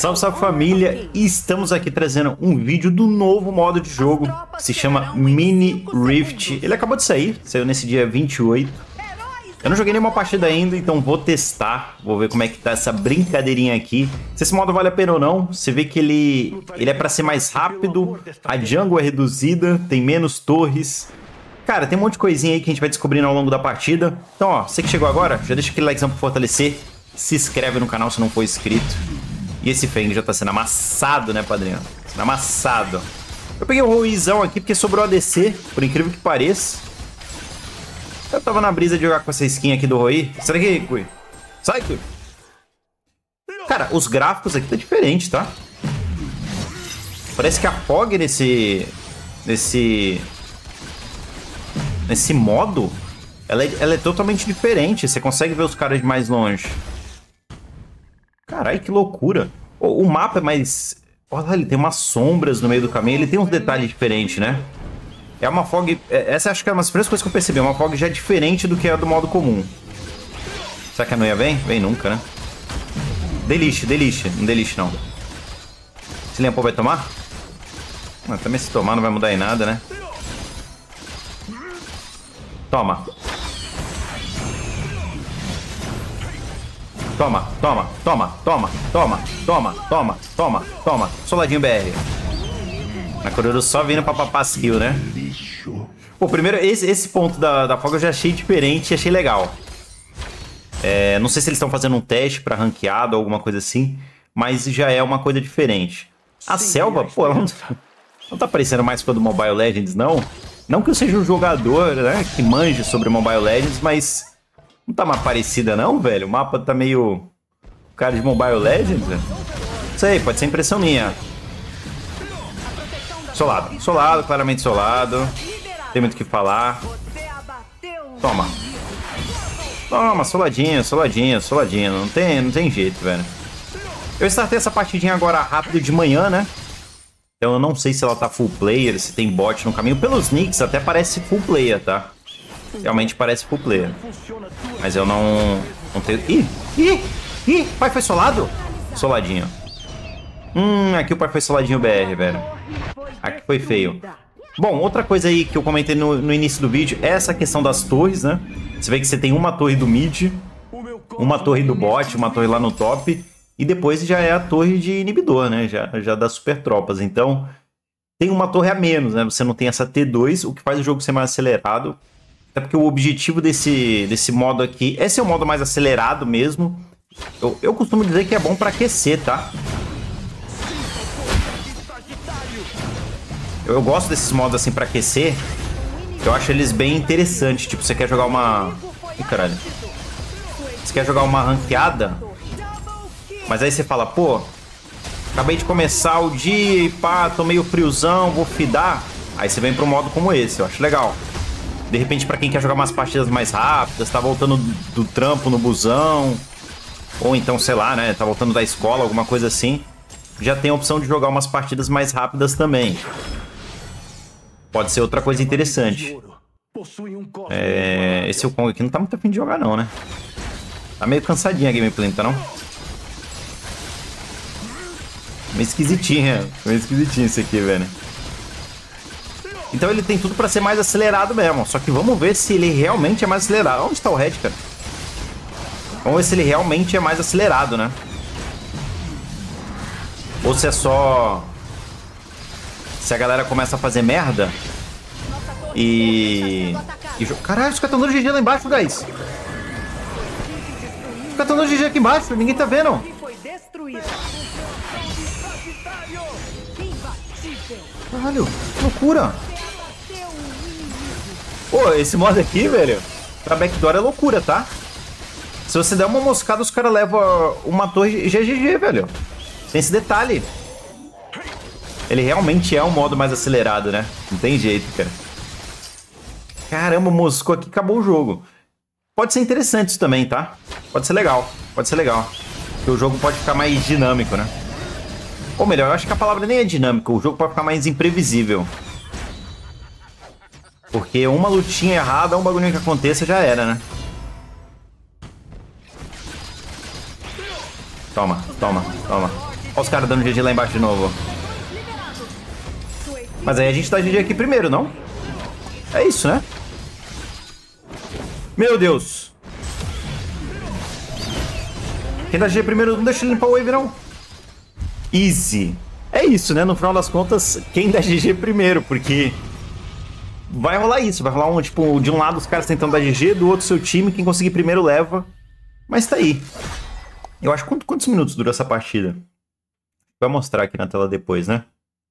Salve, salve família! E estamos aqui trazendo um vídeo do novo modo de jogo que se chama Mini Rift. Ele acabou de sair, saiu nesse dia 28. Eu não joguei nenhuma partida ainda, então vou testar. Vou ver como é que tá essa brincadeirinha aqui. Se esse modo vale a pena ou não. Você vê que ele é pra ser mais rápido, a jungle é reduzida, tem menos torres. Cara, tem um monte de coisinha aí que a gente vai descobrindo ao longo da partida. Então, ó, você que chegou agora, já deixa aquele likezão pra fortalecer. Se inscreve no canal se não for inscrito. E esse Feng já tá sendo amassado, né, padrinho? Sendo amassado. Eu peguei o Ruizão aqui porque sobrou ADC, por incrível que pareça. Eu tava na brisa de jogar com essa skin aqui do Rui. Sai daqui, Cui. Sai, Cui. Cara, os gráficos aqui tá diferente, tá? Parece que a Fog nesse modo, ela é totalmente diferente. Você consegue ver os caras de mais longe. Caralho, que loucura. O mapa é mais... Olha, ele tem umas sombras no meio do caminho. Ele tem uns detalhes diferentes, né? É uma Fog... Essa acho que é uma das primeiras coisas que eu percebi. É uma Fog já diferente do que é do modo comum. Será que a Noia vem? Vem nunca, né? Deliche. Não deliche, não. Esse Lempo vai tomar? Mas também se tomar não vai mudar em nada, né? Toma. Toma. Soladinho BR. Na Kururu só vindo pra papar as kills, né? Pô, primeiro, esse ponto da Fog eu já achei diferente e achei legal. Não sei se eles estão fazendo um teste pra ranqueado ou alguma coisa assim, mas já é uma coisa diferente. A selva, pô, ela não tá parecendo mais com a do Mobile Legends, não. Não que eu seja um jogador, né, que manje sobre Mobile Legends, mas não tá mais parecida não, velho. O mapa tá meio... cara de Mobile Legends, velho. Não sei, pode ser impressão minha. Solado, claramente solado. Tem muito o que falar. Toma, soladinho. Não tem jeito, velho. Eu startei essa partidinha agora rápido de manhã, né? Então eu não sei se ela tá full player, se tem bot no caminho. Pelos nicks até parece full player, tá? Realmente parece full player. Mas eu não tenho... Ih, pai foi solado? Soladinho. Aqui o pai foi soladinho BR, velho. Aqui foi feio. Bom, outra coisa aí que eu comentei no início do vídeo é essa questão das torres, né? Você vê que você tem uma torre do mid, uma torre do bot, uma torre lá no top, e depois já é a torre de inibidor, né? Já das super tropas. Então, tem uma torre a menos, né? Você não tem essa T2, o que faz o jogo ser mais acelerado. Até porque o objetivo desse modo aqui... Esse é o modo mais acelerado mesmo. Eu costumo dizer que é bom pra aquecer, tá? Eu gosto desses modos assim pra aquecer. Eu acho eles bem interessantes. Tipo, você quer jogar uma... Ih, caralho. Você quer jogar uma ranqueada, mas aí você fala, pô, acabei de começar o dia e pá, tô meio friozão, vou fidar. Aí você vem pra um modo como esse, eu acho legal. De repente, pra quem quer jogar umas partidas mais rápidas, tá voltando do trampo no busão, ou então, sei lá, né, tá voltando da escola, alguma coisa assim, já tem a opção de jogar umas partidas mais rápidas também. Pode ser outra coisa interessante. Esse Kong aqui não tá muito afim de jogar não, né? Tá meio cansadinha a gameplay, não tá não? Meio esquisitinho esse aqui, velho. Então ele tem tudo pra ser mais acelerado mesmo. Só que vamos ver se ele realmente é mais acelerado. Onde tá o Red, cara? Vamos ver se ele realmente é mais acelerado, né? Ou se é só... Se a galera começa a fazer merda e... Caralho, os caras estão dando GG lá embaixo, guys. Os caras estão dando GG aqui embaixo, ninguém tá vendo. Caralho, que loucura. Pô, esse modo aqui, velho, pra backdoor é loucura, tá? Se você der uma moscada, os caras levam uma torre GG, velho. Tem esse detalhe. Ele realmente é um modo mais acelerado, né? Não tem jeito, cara. Caramba, moscou aqui, acabou o jogo. Pode ser interessante isso também, tá? Pode ser legal. Porque o jogo pode ficar mais dinâmico, né? Ou melhor, eu acho que a palavra nem é dinâmico. O jogo pode ficar mais imprevisível. Porque uma lutinha errada, um bagulho que aconteça, já era, né? Toma. Olha os caras dando GG lá embaixo de novo. Mas aí a gente dá GG aqui primeiro, não? É isso, né? Meu Deus. Quem dá GG primeiro não deixa ele limpar o wave, não. Easy. É isso, né? No final das contas, quem dá GG primeiro, porque vai rolar isso. Vai rolar tipo, de um lado os caras tentando dar GG, do outro seu time, quem conseguir primeiro leva. Mas tá aí. Eu acho quantos minutos durou essa partida? Vai mostrar aqui na tela depois, né?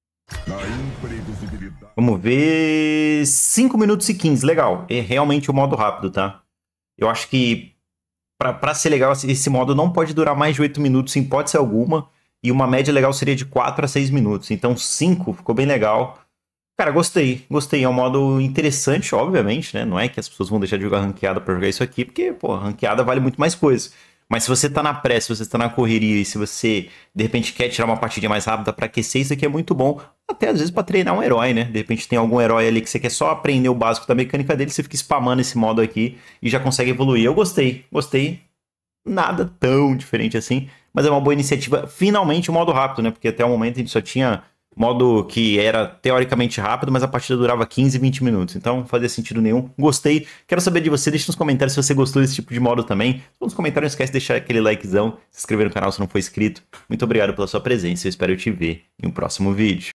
Vamos ver... 5 minutos e 15, legal. É realmente o modo rápido, tá? Eu acho que pra ser legal, esse modo não pode durar mais de 8 minutos em hipótese alguma. E uma média legal seria de 4 a 6 minutos. Então 5 ficou bem legal. Cara, gostei. Gostei. É um modo interessante, obviamente, né? Não é que as pessoas vão deixar de jogar ranqueada pra jogar isso aqui, porque, pô, ranqueada vale muito mais coisa. Mas se você tá na pressa, se você tá na correria e se você, de repente, quer tirar uma partidinha mais rápida pra aquecer, isso aqui é muito bom. Até, às vezes, pra treinar um herói, né? De repente tem algum herói ali que você quer só aprender o básico da mecânica dele, você fica spamando esse modo aqui e já consegue evoluir. Eu gostei. Gostei. Nada tão diferente assim, mas é uma boa iniciativa. Finalmente o modo rápido, né? Porque até o momento a gente só tinha modo que era teoricamente rápido, mas a partida durava 15, 20 minutos. Então não fazia sentido nenhum. Gostei. Quero saber de você. Deixa nos comentários se você gostou desse tipo de modo também. Nos comentários não esquece de deixar aquele likezão, se inscrever no canal se não for inscrito. Muito obrigado pela sua presença. Eu espero te ver em um próximo vídeo.